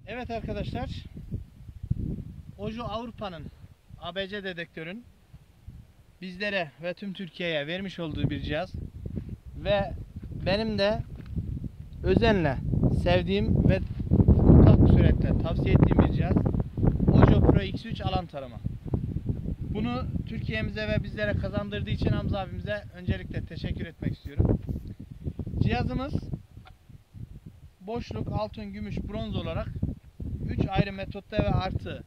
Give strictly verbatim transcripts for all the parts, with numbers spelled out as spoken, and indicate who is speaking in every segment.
Speaker 1: Evet arkadaşlar, Ojo Avrupa'nın A B C dedektörün bizlere ve tüm Türkiye'ye vermiş olduğu bir cihaz ve benim de özenle sevdiğim ve mutlak suretle tavsiye ettiğim bir cihaz Ojo Pro X üç alan tarama. Bunu Türkiye'mize ve bizlere kazandırdığı için Hamza abimize öncelikle teşekkür etmek istiyorum. Cihazımız boşluk, altın, gümüş, bronz olarak üç ayrı metotta ve artı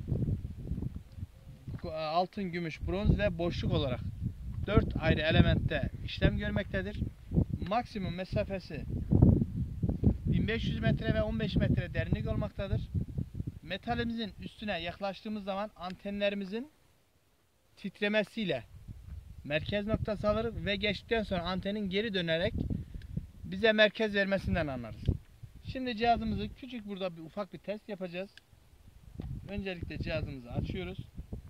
Speaker 1: altın, gümüş, bronz ve boşluk olarak dört ayrı elementte işlem görmektedir. Maksimum mesafesi bin beş yüz metre ve on beş metre derinlik olmaktadır. Metalimizin üstüne yaklaştığımız zaman antenlerimizin titremesiyle merkez noktası alır ve geçtikten sonra antenin geri dönerek bize merkez vermesinden anlarız. Şimdi cihazımızı küçük burada bir ufak bir test yapacağız. Öncelikle cihazımızı açıyoruz.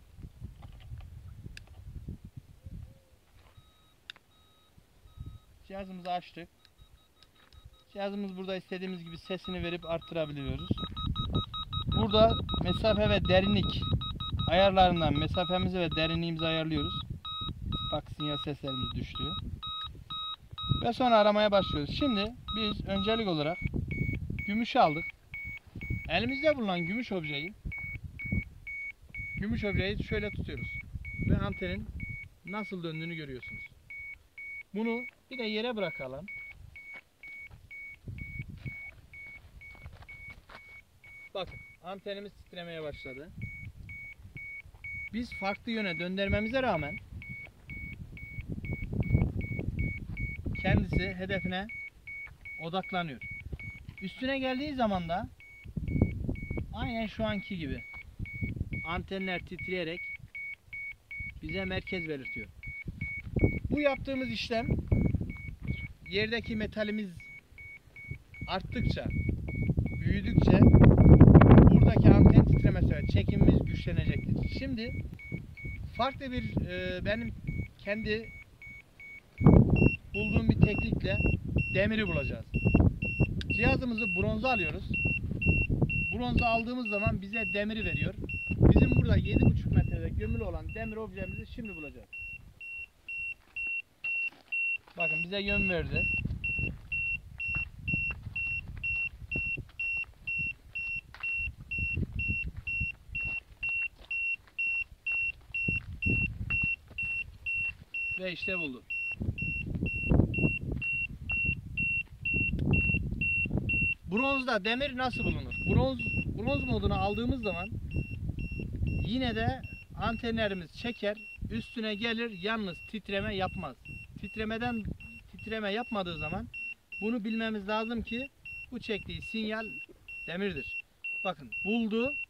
Speaker 1: Cihazımızı açtık. Cihazımız burada istediğimiz gibi sesini verip arttırabiliyoruz. Burada mesafe ve derinlik ayarlarından mesafemizi ve derinliğimizi ayarlıyoruz. Bak, sinyal seslerimiz düştü. Ve sonra aramaya başlıyoruz. Şimdi biz öncelik olarak gümüşü aldık. Elimizde bulunan gümüş objeyi Gümüş objeyi şöyle tutuyoruz. Ve antenin nasıl döndüğünü görüyorsunuz. Bunu bir de yere bırakalım. Bakın, antenimiz titremeye başladı. Biz farklı yöne döndürmemize rağmen kendisi hedefine odaklanıyor. Üstüne geldiği zaman da aynen şu anki gibi antenler titreyerek bize merkez belirtiyor. Bu yaptığımız işlem yerdeki metalimiz arttıkça, büyüdükçe buradaki anten titremesi ve çekimimiz güçlenecektir. Şimdi farklı bir e, benim kendi bulduğum bir teknikle demiri bulacağız. Cihazımızı bronza alıyoruz. Bronza aldığımız zaman bize demiri veriyor. Bizim burada yedi buçuk metrede gömülü olan demir objemizi şimdi bulacağız. Bakın, bize yön verdi. Ve işte buldu. Bronzda demir nasıl bulunur? Bronz, bronz moduna aldığımız zaman yine de antenlerimiz çeker, üstüne gelir, yalnız titreme yapmaz. Titremeden titreme yapmadığı zaman bunu bilmemiz lazım ki bu çektiği sinyal demirdir. Bakın, buldu